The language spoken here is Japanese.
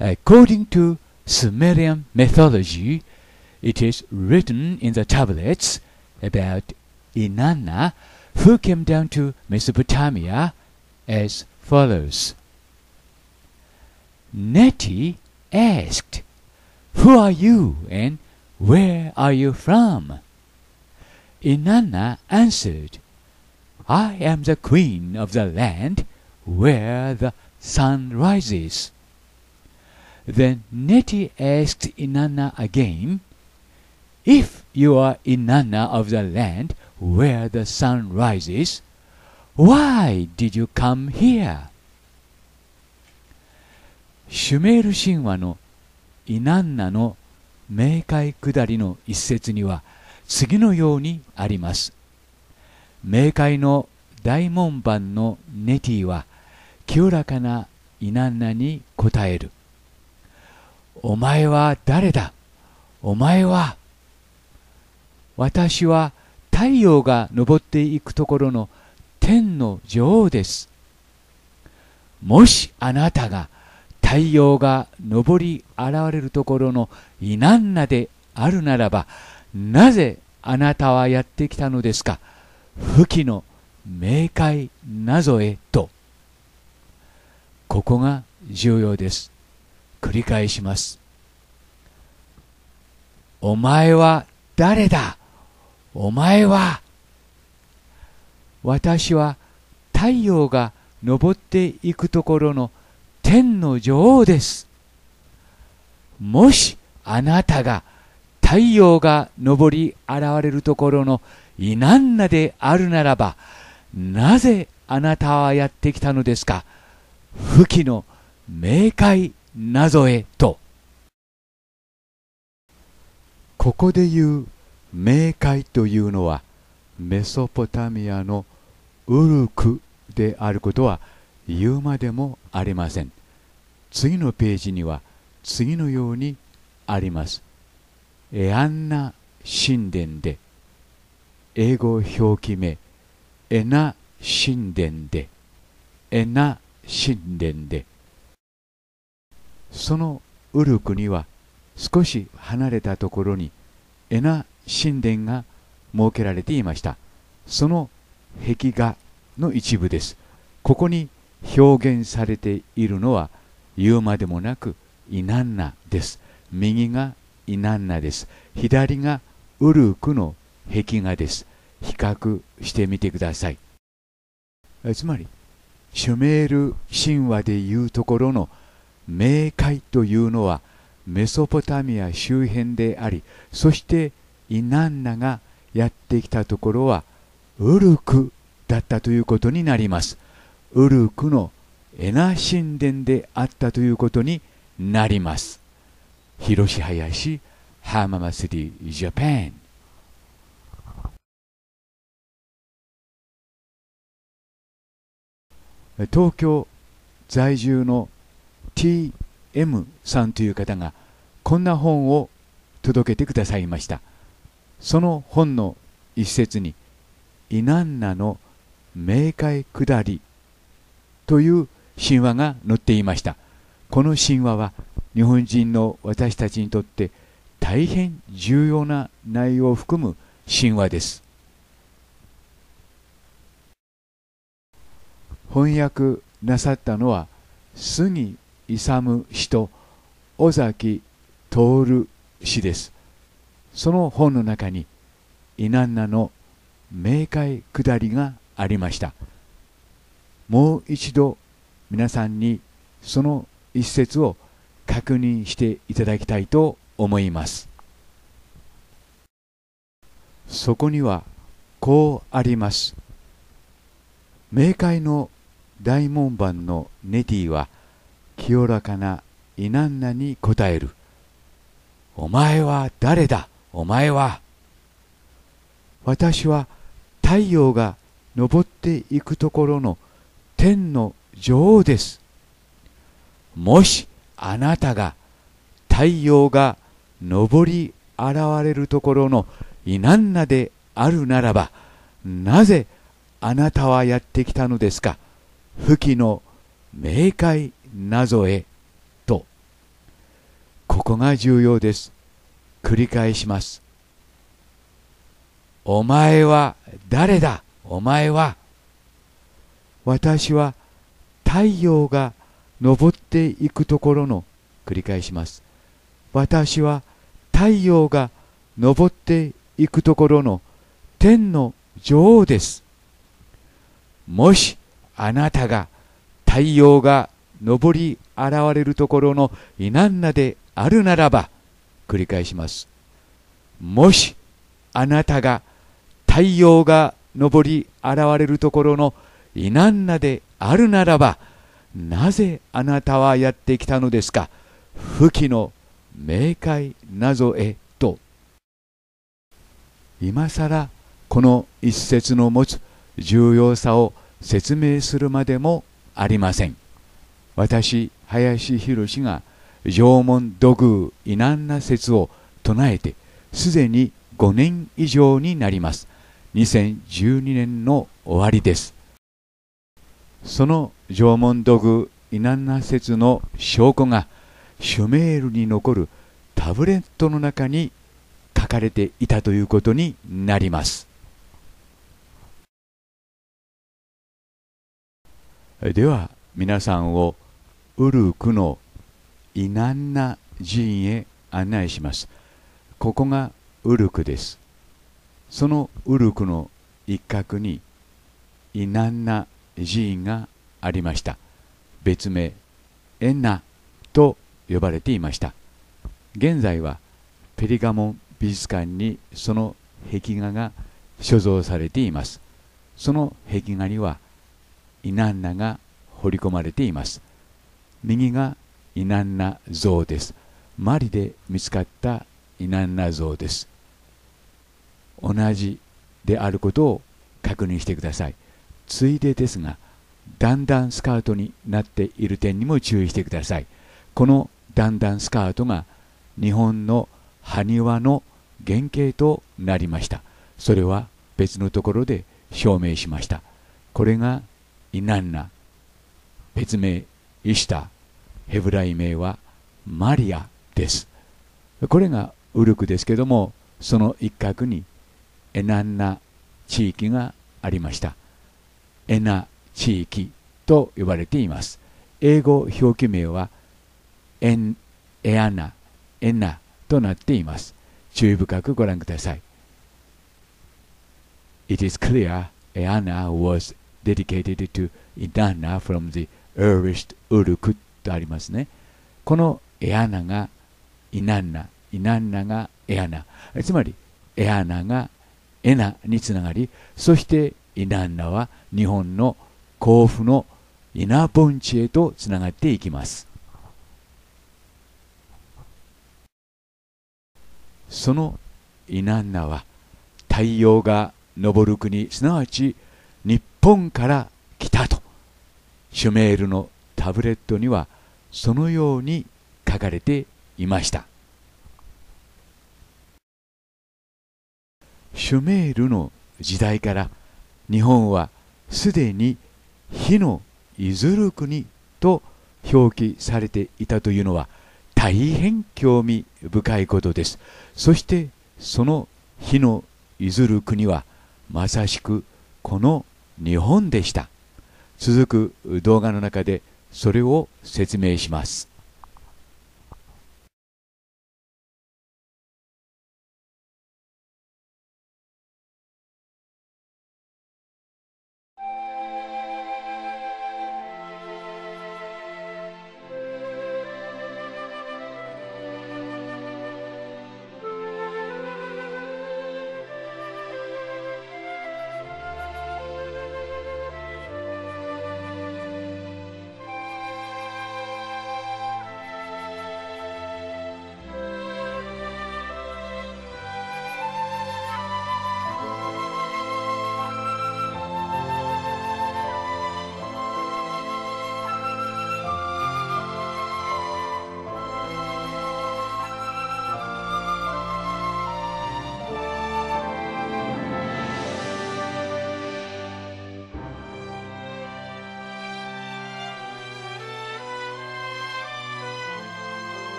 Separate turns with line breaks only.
According to Sumerian mythology, it is written in the tablets about Inanna, who came down to Mesopotamia, as follows. Neti asked, "Who are you and where are you from?" Inanna answered, "I am the queen of the land where the sun rises." Then Neti asked Inanna again, "If you are Inanna of the land where the sun rises, why did you come here?" シュメール神話のイナンナの冥界下りの一節には次のようにあります。冥界の大門番のネティは清らかなイナンナに答える。お前は誰だ？お前は。私は太陽が昇っていくところの天の女王です。もしあなたが太陽が昇り現れるところのイナンナであるならば、なぜあなたはやってきたのですか？不帰の冥界謎へと。ここが重要です。繰り返します。お前は誰だ？お前は。私は太陽が昇っていくところの天の女王です。もしあなたが太陽が昇り現れるところのイナンナであるならば、なぜあなたはやってきたのですか？不帰の冥界謎へと。ここで言う冥界というのはメソポタミアのウルクであることは言うまでもありません。次のページには次のようにあります。エアンナ神殿で、英語表記名エナ神殿で、エナ神殿で。そのウルクには少し離れたところにエナ神殿が設けられていました。その壁画の一部です。ここに表現されているのは言うまでもなくイナンナです。右がイナンナです。左がウルクの壁画です。比較してみてください。つまりシュメール神話でいうところの冥界というのはメソポタミア周辺であり、そしてイナンナがやってきたところはウルクだったということになります。ウルクのエナ神殿であったということになります。広志林浜祭りジャパン。東京在住の T.M. さんという方がこんな本を届けてくださいました。その本の一節にイナンナの冥界下りという神話が載っていました。この神話は日本人の私たちにとって大変重要な内容を含む神話です。翻訳なさったのは杉勇氏と尾崎徹氏です。その本の中にイナンナの冥界下りがありました。もう一度皆さんにその一節を確認していただきたいと思います。そこにはこうあります。冥界の大門番のネティは清らかなイナンナに答える。お前は誰だ？お前は。私は太陽が昇っていくところの天の女王です。もしあなたが太陽が昇り現れるところのイナンナであるならば、なぜあなたはやってきたのですか？不帰の冥界謎へと。 こが重要です。繰り返します。お前は誰だ？お前は。私は太陽が昇っていくところの、繰り返します。私は太陽が昇っていくところの天の女王です。もしあなたが太陽が昇り現れるところのイナンナであるならば、繰り返します。もしあなたが太陽が昇り現れるところのイナンナであるならば、なぜあなたはやってきたのですか？不義の冥界謎へと。今さらこの一節の持つ重要さを説明するまでもありません。私、林博が縄文土偶イナンナ説を唱えてすでに5年以上になります。2012年の終わりです。その縄文土偶イナンナ説の証拠がシュメールに残るタブレットの中に書かれていたということになります。では皆さんをウルクのイナンナ寺院へ案内します。ここがウルクです。そのウルクの一角にイナンナ寺院がありました。別名エナと呼ばれていました。現在はペリガモン美術館にその壁画が所蔵されています。その壁画にはイナンナが彫り込まれています。右がイナンナ像です。マリで見つかったイナンナ像です。同じであることを確認してください。ついでですが、だんだんスカートになっている点にも注意してください。このだんだんスカートが日本の埴輪の原型となりました。それは別のところで証明しました。これがイナンナ、別名イシュタ、ヘブライ名はマリアです。これがウルクですけども、その一角にエナンナ地域がありました。エナ地域と呼ばれています。英語表記名はエアナ、エナとなっています。注意深くご覧ください。It is clear Eanna was dedicated to Inanna from the earliest Uruk とありますね。このエアナがイナンナ、イナンナがエアナ、つまりエアナがエナにつながり、そしてイナンナは日本の甲府の稲盆地へとつながっていきます。そのイナンナは太陽が昇る国、すなわち日本から来たとシュメールのタブレットにはそのように書かれていました。シュメールの時代から日本はすでに火のいずる国と表記されていたというのは大変興味深いことです。そしてその火のいずる国はまさしくこの日本でした。続く動画の中でそれを説明します。